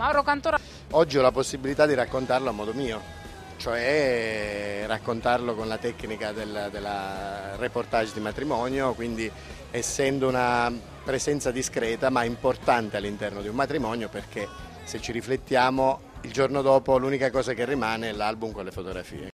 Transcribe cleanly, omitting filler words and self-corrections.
Mauro Cantora. Oggi ho la possibilità di raccontarlo a modo mio, cioè raccontarlo con la tecnica della reportage di matrimonio, quindi essendo una presenza discreta ma importante all'interno di un matrimonio, perché se ci riflettiamo il giorno dopo l'unica cosa che rimane è l'album con le fotografie.